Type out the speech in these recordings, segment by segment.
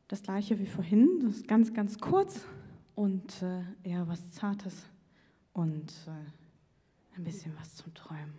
Das gleiche wie vorhin, das ist ganz, ganz kurz und eher was Zartes und ein bisschen was zum Träumen.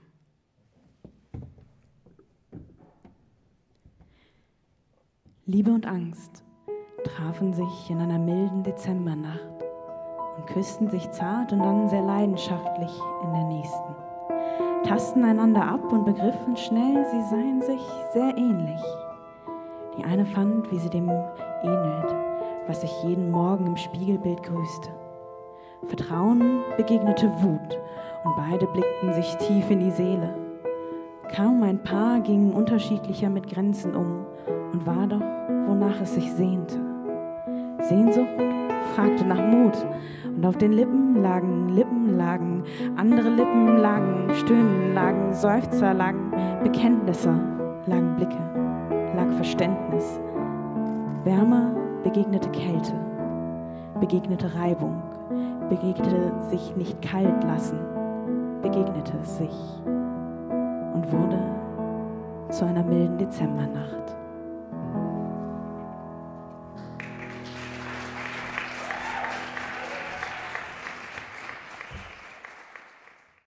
Liebe und Angst trafen sich in einer milden Dezembernacht und küssten sich zart und dann sehr leidenschaftlich in der nächsten. Tasten einander ab und begriffen schnell, sie seien sich sehr ähnlich. Die eine fand, wie sie dem ähnelt, was sich jeden Morgen im Spiegelbild grüßte. Vertrauen begegnete Wut und beide blickten sich tief in die Seele. Kaum ein Paar ging unterschiedlicher mit Grenzen um und war doch, wonach es sich sehnte. Sehnsucht fragte nach Mut und auf den Lippen lagen, andere Lippen lagen, Stöhnen lagen, Seufzer lagen, Bekenntnisse lagen Blicke, lag Verständnis. Wärme begegnete Kälte, begegnete Reibung, begegnete sich nicht kalt lassen, begegnete es sich und wurde zu einer milden Dezembernacht.